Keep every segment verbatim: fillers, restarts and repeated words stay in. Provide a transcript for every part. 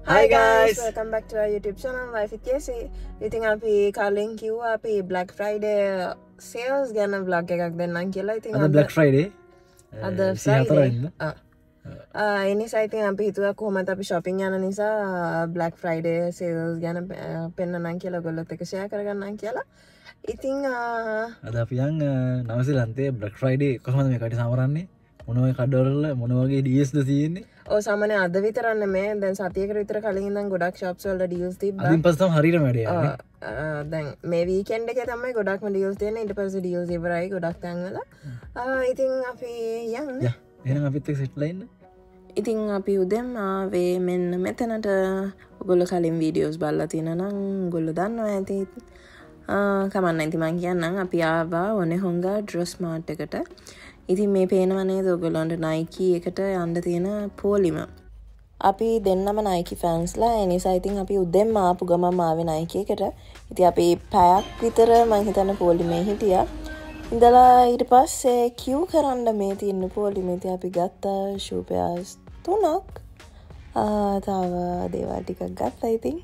Hi guys, welcome back to our YouTube channel Life with Casey. ඉතින් අපි කලින් කිව්වා අපි Black Friday sales ගැන vlog එකක් දෙන්නම් කියලා. ඉතින් අද Black Friday අද Friday. ආ. ආ ඒ නිසා ඉතින් අපි හිතුවා කොහොමද අපි shopping යන නිසා Black Friday sales ගැන පෙන්නනම් කියලා ඔයගොල්ලොත් එක්ක share කරගන්නම් කියලා. ඉතින් අද අපි යන් නවසීලන්තේ Black Friday කොහොමද මේ කටි සමරන්නේ? මොන වගේ කඩවල මොන වගේ deals ද තියෙන්නේ? ඔව් සාමාන්‍ය අද විතර නෙමෙයි දැන් සතියකට විතර කලින් ඉඳන් ගොඩක් shops වල deals තිබ්බා. අදින් පස්සේ තමයි හරියටම වැඩේ යන්නේ. දැන් මේ weekend එකේ තමයි ගොඩක්ම deals තියෙන්නේ. ඊට පස්සේ deals ඉවරයි ගොඩක් තැන්වල. ආ ඉතින් අපි යන්න. යා එහෙනම් අපිත් එක්ක සෙට්ලා ඉන්න. ඉතින් අපි උදෙන් ආවේ මෙන්න මෙතනට. ඔයගොල්ලෝ කලින් videos බලලා තියෙනවා නම් ඔයගොල්ලෝ දන්නවා ඇති. ආ කමන්න ඉතින් මම කියන්නම් අපි ආවා ඔනේ හොංගා dress mart එකට. ඉතින් මේ පේනවා නේද ඔයගොල්ලන්ට Nike එකට යන්න තියෙන පොලිම. අපි දෙන්නම Nike fans ලා ඒ නිසා ඉතින් අපි උදෙන්ම ආපු ගමම ආවේ Nike එකට. ඉතින් අපි පැයක් විතර මං හිතන්නේ පොලිමේ හිටියා. ඉඳලා ඊට පස්සේ queue කරන්න මේ තියෙන පොලිමේ ඉතින් අපි ගත්ත shoe pairs තුනක්. ආ තව දේවල් ටිකක් ගත්තා ඉතින්.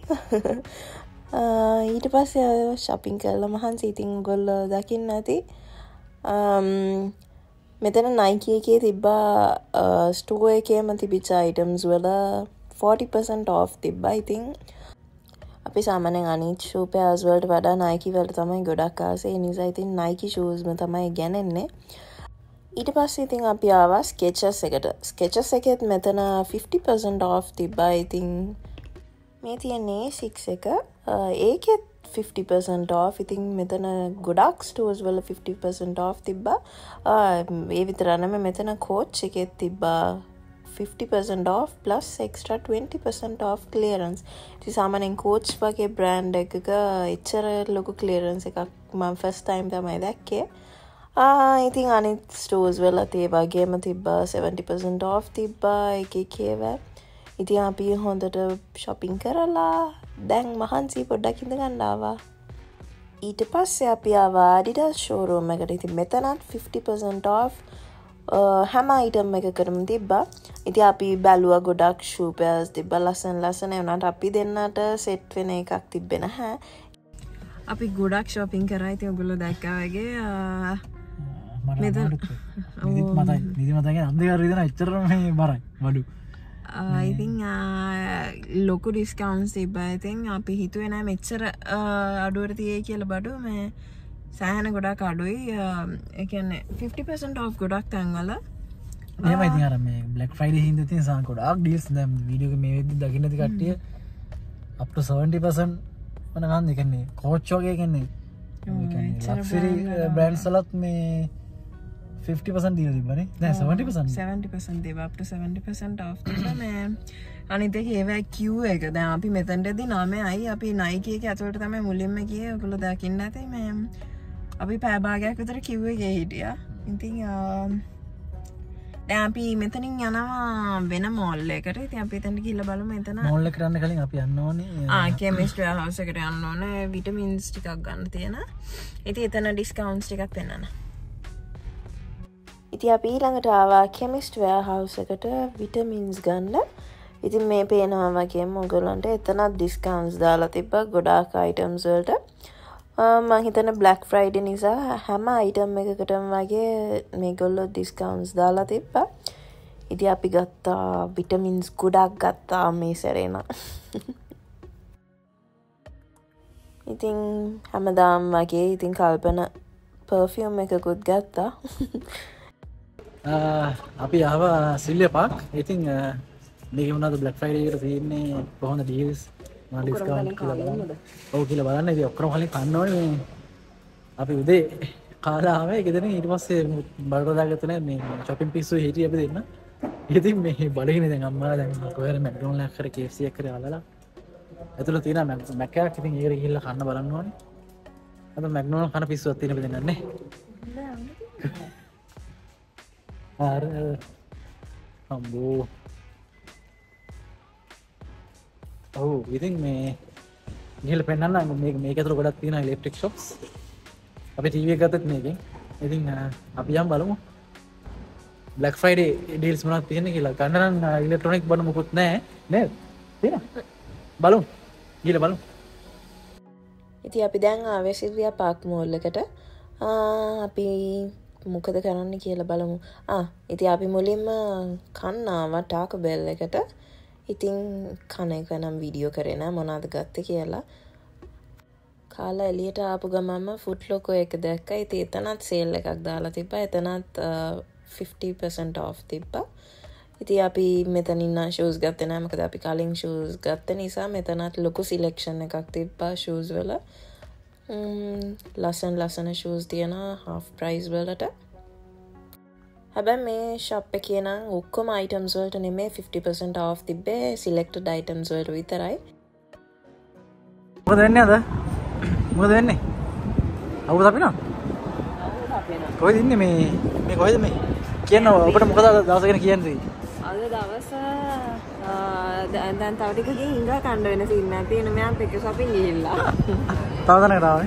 ආ ඊට පස්සේ shopping කරලා මහන්සි ඉතින් ඔයගොල්ලෝ දකින්න ඇති. um මෙතන Nike එකේ තිබ්බා ස්ටෝර් එකේම තිබිච්ච items වල forty percent off තිබ්බා. ඉතින් අපි සාමාන්‍යයෙන් අනිත් shoe pairs වලට වඩා Nike වලට තමයි ගොඩක් ආසේ. ඒ නිසා ඉතින් Nike shoes ම තමයි ගන්නේ. ඊට පස්සේ ඉතින් අපි ආවා Skechers එකට. Skechers එකෙත් මෙතන fifty percent off තිබ්බා. ඉතින් මේ තියෙන්නේ six එක. ඒකෙත් fifty percent off. ඉතින් මෙතන ගොඩක් stores වල fifty percent off තිබ්බා. ඒ විතර නෙමෙයි මෙතන coach එකෙත් තිබ්බා fifty percent off plus extra twenty percent off clearance. ඉතින් සාමාන්‍යයෙන් coach වගේ brand එකක එච්චර ලොකු clearance එකක් මම first time තමයි දැක්කේ. ආ ඉතින් අනිත් stores වලත් ඒ වගේම තිබ්බා seventy percent off තිබ්බා එක එක ඒවා. ඉතින් අපි හොඳට shopping කරලා දැන් මහන්සි පොඩ්ඩක් ඉඳ ගන්න ආවා. ඊට පස්සේ අපි ආවා Adidas showroom එකට. ඉතින් මෙතනත් fifty percent off හැම item එකකටම තිබ්බා. ඉතින් අපි බැලුවා ගොඩක් shoe pairs තිබ්බා ලස්සන ලස්සන. ඒ වුණාට අපි දෙන්නට set වෙන එකක් තිබ්බේ නැහැ. අපි ගොඩක් shopping කරා. ඉතින් ඔයගොල්ලෝ දැක්කා වගේ මෙතන නිදි මතයි නිදි මතයි අන්දේකාර විදිහට එච්චරම මේ බරයි බඩු. ඉතින් ලොකු ඩිස්කවුන්ට්ස් තිබ්බා. ඉතින් අපි හිතුවේ නෑ මෙච්චර අඩුවට තියෙයි කියලා බඩු. මේ සෑහෙන ගොඩක් අඩුයි. ඒ කියන්නේ fifty percent off ගොඩක් තැන්වල. එහෙමයි ඉතින් අර මේ Black Friday හින්දා තියෙන සාන ගොඩක් deals දැන් වීඩියෝ එකේ මේ වෙද්දි දකින්න ඇති කට්ටිය up to seventy percent වනගන්න. ඒ කියන්නේ coach වගේ කියන්නේ ඒ කියන්නේ luxury brands වලත් මේ fifty percent deal තිබ්බනේ. දැන් seventy percent seventy percent තිබ්බා. up to seventy percent off තිබ්බා. මේ අනිත් එක ඒවයි queue එක. දැන් අපි මෙතනදී නවයයි අපි Nike එකේ ඇතුළට තමයි මුලින්ම ගියේ. ඔයගොල්ලෝ දකින්න ඇති මේ අපි පැය භාගයක් විතර queue එකේ හිටියා. ඉතින් දැන් අපි මෙතනින් යනවා වෙන mall එකකට. ඉතින් අපි එතනට ගිහලා බලමු. එතන mall එකට යන්න කලින් අපි යන්න ඕනේ ආ chemist warehouse එකට යන්න ඕනේ. vitamins ටිකක් ගන්න තියෙන. ඉතින් එතන discounts ටිකක් පෙන්නන්න. ඉතින් අපි ඊළඟට ආවා chemist warehouse එකට vitamins ගන්න. ඉතින් මේ පේනවා වගේම ඔයගොල්ලන්ට එතනත් discounts දාලා තිබ්බා ගොඩාක් items වලට. මම හිතන්නේ Black Friday නිසා හැම item එකකටම වගේ මේගොල්ලෝ discounts දාලා තිබ්බා. ඉතින් අපි ගත්තා vitamins ගොඩක් ගත්තා මේ සැරේ නම්. ඉතින් හැමදාම වගේ ඉතින් කල්පන perfume එකකුත් ගත්තා. අපි ආවා සිල්ලිය පාක්. ඉතින් මේක මොනවද Black Friday එකට තියෙන්නේ කොහොමද deals මා ඩිස්කවුන්ට් කියලා බලන්න. ඔව් කියලා බලන්න. ඉතින් ඔක්කොම කලින් කන්න ඕනේ මේ අපි උදේ කාලා ආවේ. ගෙදරින් ඊට පස්සේ බඩට දාගත්ත නෑ මේ shopping පිස්සු හිටියේ අපි දෙන්න. ඉතින් මේ බඩගිනි දැන් අම්මලා දැන් කොහෙද McDonald's එකක් කරේ K F C එකක් කරේ අල්ලලා. ඇතුළේ තියෙන මැක් එකක් ඉතින් ඒකට ගිහිල්ලා කන්න බලන්න ඕනේ. අද McDonald's කන පිස්සුවක් තියෙන අපි දෙන්නන්නේ. අර අම්බෝ ඔව් ඉතින් මේ ගිහලා පෙන්නන්න මේක මේක ඇතුළේ ගොඩක් තියෙන ඉලෙක්ට්‍රික් shops. අපි ටීවී එක ගත්තත් මේකෙන්. ඉතින් අපි යම් බලමු Black Friday deals මොනවද තියෙන්නේ කියලා. ගන්න නම් ඉලෙක්ට්‍රොනික බඩු මොකුත් නැහැ නේද? තියෙනවා. බලමු. ගිහලා බලමු. ඉතින් අපි දැන් ආවේ සිල්වියා පාක් මෝල් එකට. අපි මොකද කරන්න කියලා බලමු. ආ ඉතින් අපි මුලින්ම කන්න ආවා ටාකෝ බෙල් එකට. ඉතින් කන එක නම් වීඩියෝ කරේ නෑ මොනවද ගත්තේ කියලා. කාලා එළියට ආපු ගමන්ම ෆුට් ලොකෝ එක දැක්කා. ඉතින් එතනත් සේල් එකක් දාලා තිබ්බා. එතනත් fifty percent off තිබ්බා. ඉතින් අපි මෙතනින් නම් shoes ගත්තේ නෑ. මොකද අපි කලින් shoes ගත්ත නිසා මෙතනත් ලොකු selection එකක් තිබ්බා shoes වල. ලස්සන ලස්සන shoes තියෙනවා half price වලට. හැබැයි මේ shop එකේ නම් ඔක්කොම items වලට නෙමෙයි fifty percent off තිබ්බේ selected items වලට විතරයි. මොකද වෙන්නේ අද? මොකද වෙන්නේ? අවුද අපිනවා? අවුද අපිනවා. කොහෙද ඉන්නේ මේ මේ කොහෙද මේ? කියන්න ඔබට මොකද අද දවස ගැන කියන්නේ? අද දවස දැන් තව ටිකකින් ඉංගා කණ්ඩ වෙන සීන් එකක් තියෙන මම පික shopping ගිහිල්ලා. තව දණක තාවනේ.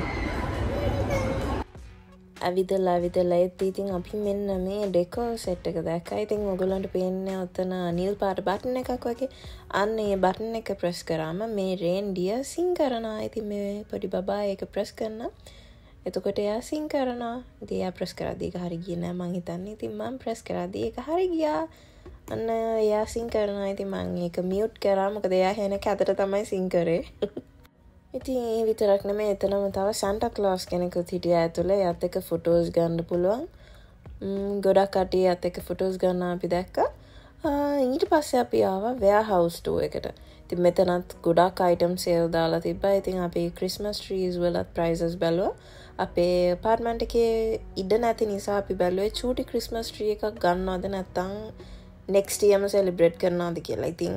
අවිදලා අවිදලා ඒත් ඉතින් අපි මෙන්න මේ ඩෙකෝ සෙට් එක දැක්කා. ඉතින් ඔයගොල්ලන්ට පේන්නේ ඔතන නිල් පාට බටන් එකක් වගේ. අන්න ඒ බටන් එක ප්‍රෙස් කරාම මේ රේන්ඩියර් සිං කරනවා. ඉතින් මේ පොඩි බබා ඒක ප්‍රෙස් කරනවා. එතකොට එයා සිං කරනවා. ඉතින් එයා ප්‍රෙස් කරද්දී ඒක හරි ගියේ නෑ මං හිතන්නේ. ඉතින් මම ප්‍රෙස් කරද්දී ඒක හරි ගියා. අන්න එයා සිං කරනවා. ඉතින් මං ඒක මියුට් කරා. මොකද එයා හැන කැතට තමයි සිං කරේ. ඉතින් ඒ විතරක් නෙමෙයි එතනම තව සැන්ටා ක්ලෝස් කෙනෙකුත් හිටියා ඇතුලේ. එයාත් එක්ක ෆොටෝස් ගන්න පුළුවන්. ගොඩක් කට්ටිය එයාත් එක්ක ෆොටෝස් ගන්න අපි දැක්කා. ඊට පස්සේ අපි ආවා වෙයාහවුස් ස්ටෝර් එකට. ඉතින් මෙතනත් ගොඩක් අයිටම් සේල් දාලා තිබ්බා. ඉතින් අපි ක්‍රිස්මස් ට්‍රීස් වලත් ප්‍රයිසස් බැලුවා. අපේ apartment එකේ ඉඩ නැති නිසා අපි බැලුවේ චූටි ක්‍රිස්මස් ට්‍රී එකක් ගන්නවද නැත්නම් next yearම සෙලිබ්‍රේට් කරනවද කියලා. ඉතින්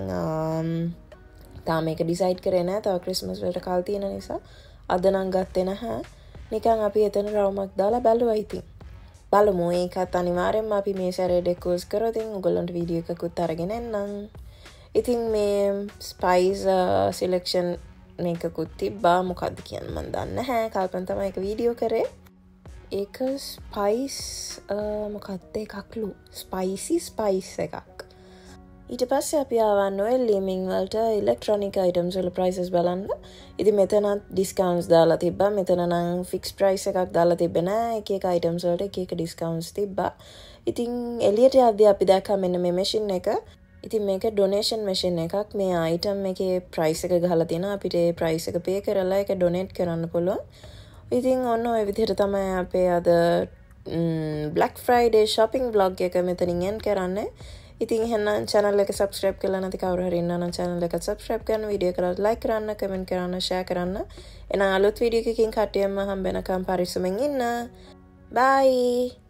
තාම මේක ඩිසයිඩ් කරේ නැහැ. තව ක්‍රිස්මස් වලට කල් තියෙන නිසා අද නම් ගත්තේ නැහැ. නිකන් අපි එතන රවුමක් දාලා බැලුවා. ඉතින් බලමු ඒකත් අනිවාර්යෙන්ම අපි මේ සැරේ ඩෙකෝස් කරොත් ඉතින් ඔයගොල්ලන්ට වීඩියෝ එකකුත් අරගෙන එන්නම්. ඉතින් මේ ස්පයිස් සිලෙක්ෂන් එකකුත් තිබ්බා. මොකද්ද කියන්නේ මන් දන්නේ නැහැ. කල්පන තමයි ඒක වීඩියෝ කරේ. ඒක ස්පයිස් මොකක්ද එකක්ලු ස්පයිසි ස්පයිස් එකක්. ඊට පස්සේ අපි ආවා නොෙල් ලීමින් වලට ඉලෙක්ට්‍රොනික අයිටම්ස් වල ප්‍රයිසස් බලන්න. ඉතින් මෙතනත් ඩිස්කවුන්ට්ස් දාලා තිබ්බා. මෙතන නම් ෆික්ස් ප්‍රයිස් එකක් දාලා තිබ්බේ නෑ. එක එක අයිටම්ස් වලට එක එක ඩිස්කවුන්ට්ස් තිබ්බා. ඉතින් එළියට යද්දී අපි දැක්කා මෙන්න මේ මැෂින් එක. ඉතින් මේක ඩොනේෂන් මැෂින් එකක්. මේ අයිටම් එකේ ප්‍රයිස් එක ගහලා තියෙනවා. අපිට ඒ ප්‍රයිස් එක පේ කරලා ඒක ඩොනේට් කරන්න පුළුවන්. ඉතින් ඔන්න ඔය විදිහට තමයි අපේ අද Black Friday shopping vlog එක මෙතනින් end කරන්නේ. ඉතින් එහෙනම් channel එක subscribe කරලා නැති කවුරු හරි ඉන්නවා නම් channel එක subscribe කරන්න, වීඩියෝ එකට like කරන්න, comment කරන්න, share කරන්න. එහෙනම් අලුත් වීඩියෝ එකකින් කට්ටියම හම්බ වෙනකම් පරිස්සමෙන් ඉන්න. bye.